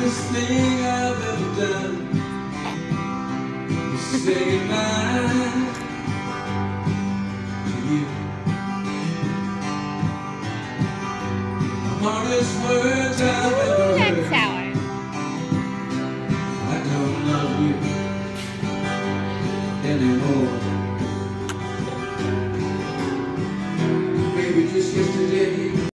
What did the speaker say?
hardest thing I've ever done is say goodnight to you. The hardest words I've ever